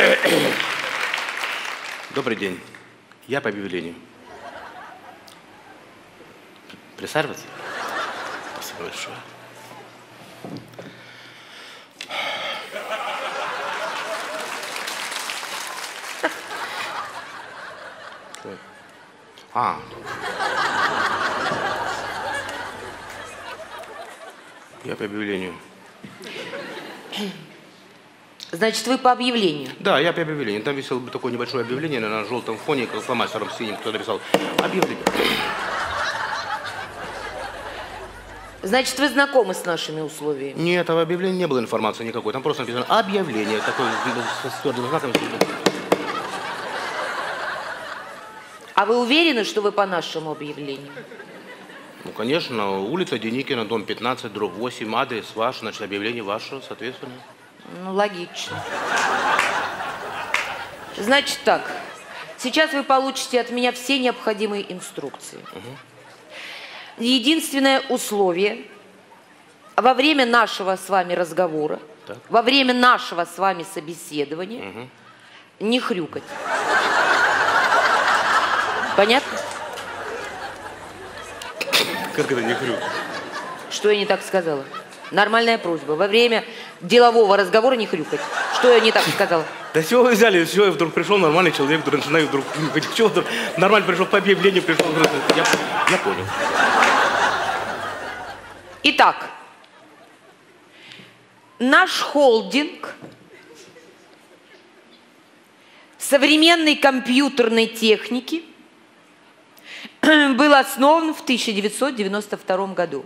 Добрый день. Я по объявлению. Присаживаться? Спасибо большое. Я по объявлению. Значит, вы по объявлению? Да, я по объявлению. Там висело бы такое небольшое объявление на желтом фоне, как фломастером синим, кто написал объявление. Значит, вы знакомы с нашими условиями? Нет, в объявлении не было информации никакой. Там просто написано объявление. Такое с твердым знаком. А вы уверены, что вы по нашему объявлению? Ну, конечно, улица Деникина, дом 15, дробь 8, адрес ваш, значит, объявление ваше, соответственно. Ну, логично. Значит так, сейчас вы получите от меня все необходимые инструкции. Единственное условие, во время нашего с вами разговора, во время нашего с вами собеседования, не хрюкать. Понятно? Как это не хрюк? Что я не так сказала? Нормальная просьба. Во время делового разговора не хрюкать. Что я не так сказала? Да чего вы взяли? Все, я вдруг пришел нормальный человек, вдруг начинаю вдруг хрюкать. Чего вдруг нормально пришел по объявлению, пришел. Я понял. Итак, наш холдинг современной компьютерной техники был основан в 1992 году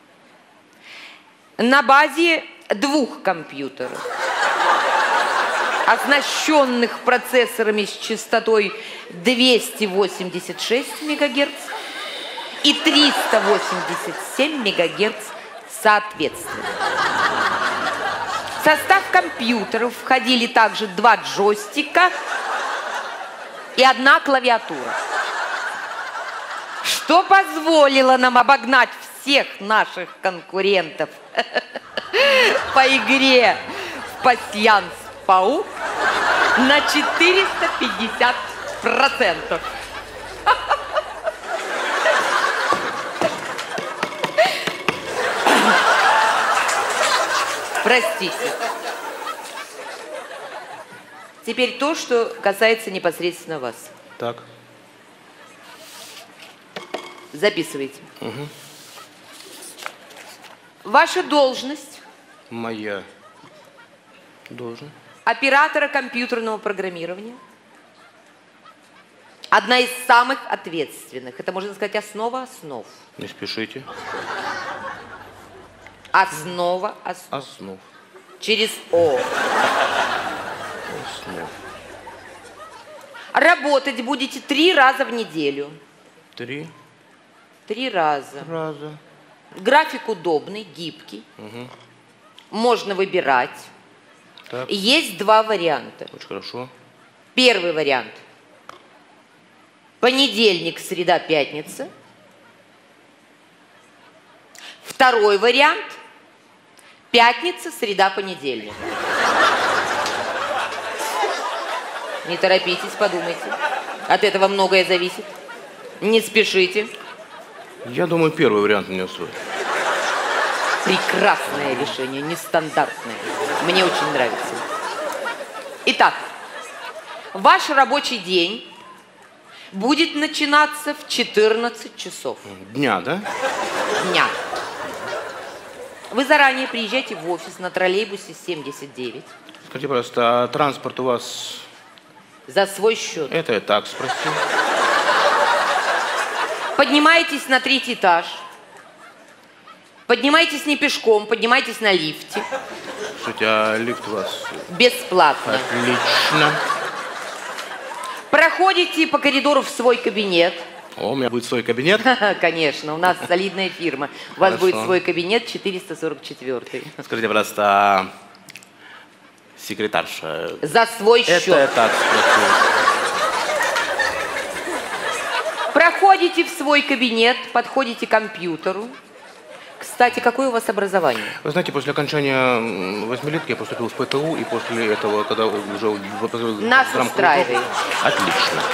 на базе 2 компьютеров, оснащенных процессорами с частотой 286 МГц и 387 МГц соответственно. В состав компьютеров входили также 2 джойстика и 1 клавиатура, что позволило нам обогнать всех наших конкурентов по игре в пасьянс-паук на 450%. Простите. Теперь то, что касается непосредственно вас. Так. Записывайте. Ваша должность? Моя должность. Оператора компьютерного программирования. Одна из самых ответственных. Это, можно сказать, основа основ. Не спешите. Основа основ. Основ. Через О. Основ. Работать будете 3 раза в неделю. 3 раза. График удобный, гибкий. Можно выбирать. Так. Есть 2 варианта. Очень хорошо. Первый вариант. Понедельник, среда, пятница. Второй вариант. Пятница, среда, понедельник. Не торопитесь, подумайте. От этого многое зависит. Не спешите. Я думаю, первый вариант меня устроит. Прекрасное решение, нестандартное. Мне очень нравится. Итак, ваш рабочий день будет начинаться в 14 часов. Дня, да? Дня. Вы заранее приезжаете в офис на троллейбусе 79. Скажите, пожалуйста, а транспорт у вас... За свой счет. Это я так спросил. Поднимаетесь на 3-й этаж. Поднимайтесь не пешком, поднимайтесь на лифте. Слушайте, а лифт у вас... Бесплатно. Отлично. Проходите по коридору в свой кабинет. О, у меня будет свой кабинет? Конечно, у нас солидная фирма. У вас будет свой кабинет 444. Скажите, пожалуйста, секретарша... За свой счет. Это я так спросил. Проходите в свой кабинет, подходите к компьютеру, к Кстати, какое у вас образование? Вы знаете, после окончания восьмилетки я поступил в ПТУ, и после этого, когда уже... Нас устраивает. Отлично.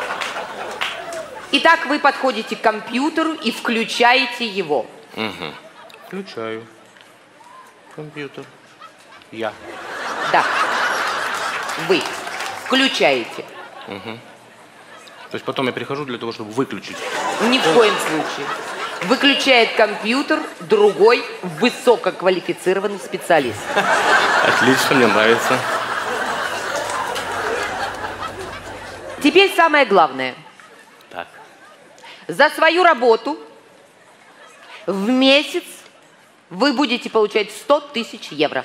Итак, вы подходите к компьютеру и включаете его. Угу. Включаю. Компьютер. Я. Да. Вы включаете. Угу. То есть потом я прихожу для того, чтобы выключить. Ни в коем случае. Выключает компьютер другой высококвалифицированный специалист. Отлично, мне нравится. Теперь самое главное. Так. За свою работу в месяц вы будете получать 100 тысяч евро.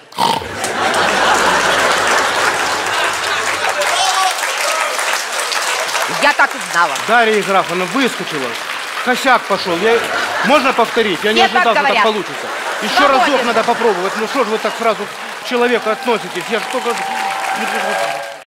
Я так и знала. Дарья Еграфовна выскочила. Косяк пошел. Можно повторить? Я не Все так ожидал, что так говорят. получится. Еще Свободен. разок надо попробовать. Ну что же вы так сразу к человеку относитесь? Я же только...